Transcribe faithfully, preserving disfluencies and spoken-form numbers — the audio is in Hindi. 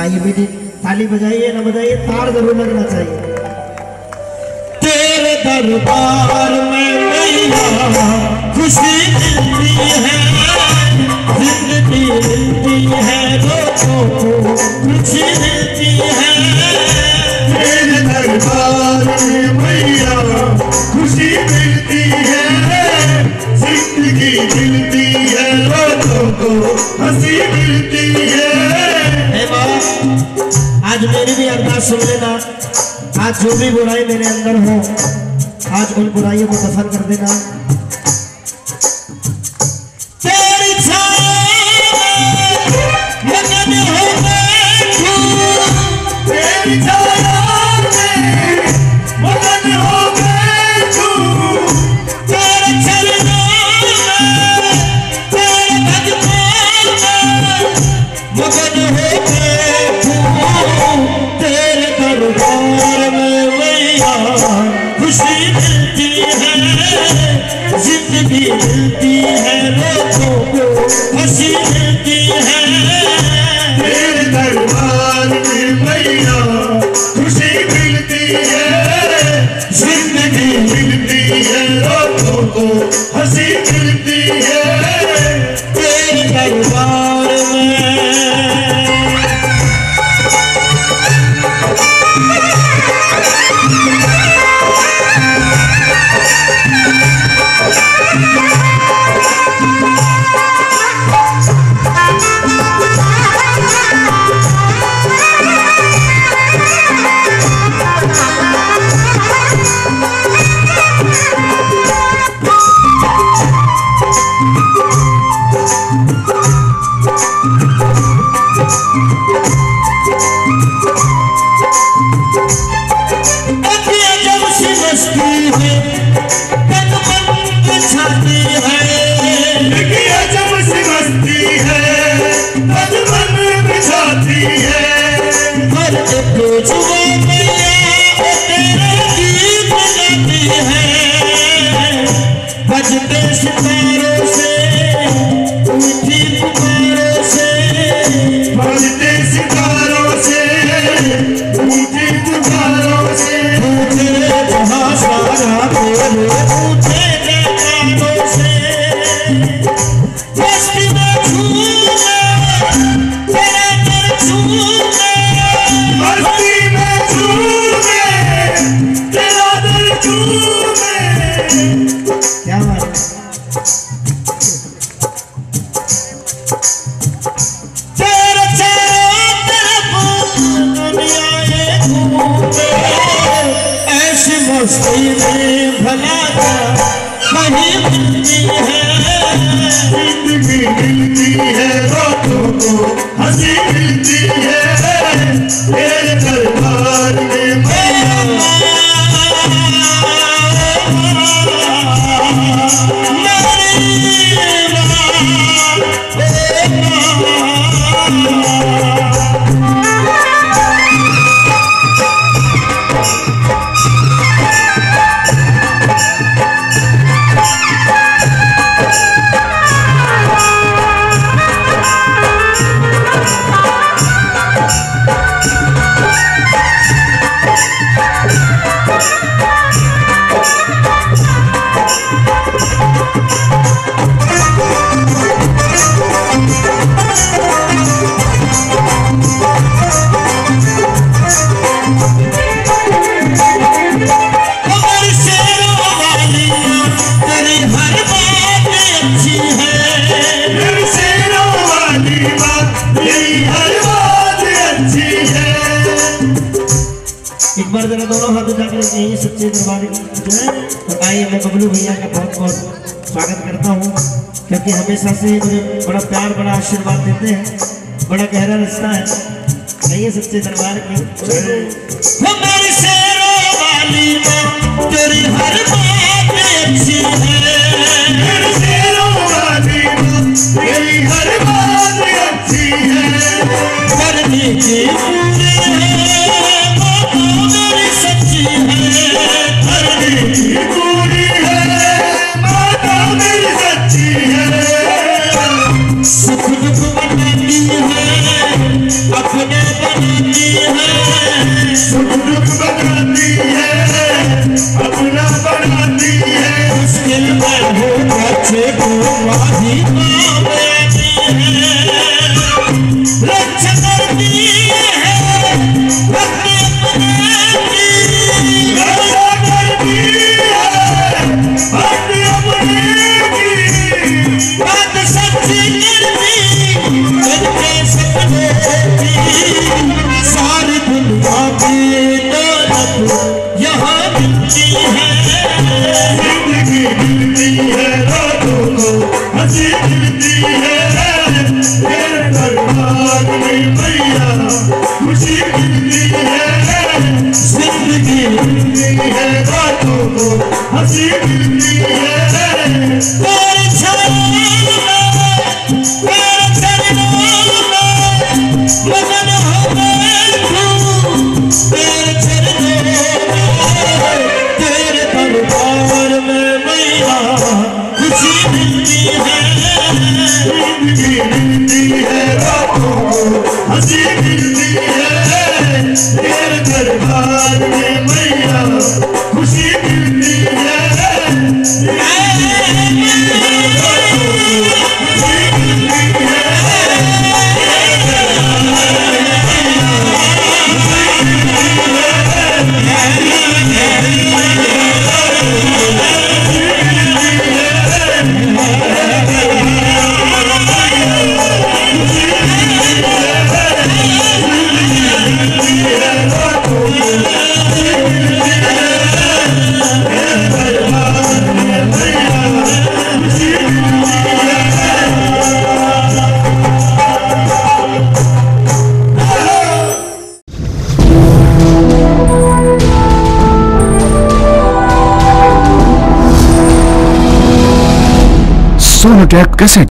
आइए बेटी, ताली बजाइए ना बजाइए, तार जरूर लगना चाहिए। तेरे दरबार में मैया खुशी मिलती है, जिंदगी मिलती है, लोगों को खुशी मिलती है। तेरे दरबार में मैया खुशी मिलती है, जिंदगी मिलती है, लोगों को हंसी मिलती है। आज मेरी भी अरदास सुन लेना, आज जो भी बुराई मेरे अंदर हो, आज उन बुराइयों को दफन कर देना। तेरी छाया मगन हो बैठूं, तेरी छाया में मगन हो बैठूं, तेरे चरणों में, तेरे भजनों में मगन हो बैठूं। तेरे दरबार में मैया खुशी मिलती है, जिंदगी मिलती है, लोगों को हंसी मिलती है। तेरे दरबार में मैया खुशी मिलती है, जिंदगी मिलती है, लोगों को हंसी मिलती है। तेरे दरबार में बजते सितारों से, ऊंची पुकारों से, बजते सितारों से, ऊंची पुकारों से, ऊंचे जहां सारा तेरे ऊंचे जयकारों से। मस्ती में झूमे तेरा दर झूमे, मस्ती में झूमे तेरा दर झूमे। क्या बात है? तेरे चारों तरफ दुनिया ये घूमे, ऐसी मस्ती में भला कहीं मिलती है। जिंदगी मिलती है, लोगों को हंसी मिलती है। तेरे दरबार में मैया एक बार जरा दोनों हाथ उठा कर यही सच्चे दरबार की जय। तो आइए, मैं बबलू भैया का बहुत बहुत स्वागत करता हूँ, क्योंकि हमेशा से मुझे बड़ा प्यार, बड़ा आशीर्वाद देते हैं, बड़ा गहरा रिश्ता है। आइए सच्चे दरबार की हमारी शेरों वाली माँ तेरी हर बात अच्छी है, मेरे शेरों वाली माँ तेरी हर बात अच्छी है। करने की पूरी है बात मेरी सच्ची है, करने की पूरी है माता मेरी सच्ची है। सुख दुख बनाती है अपने सोनोटेक कैसेट।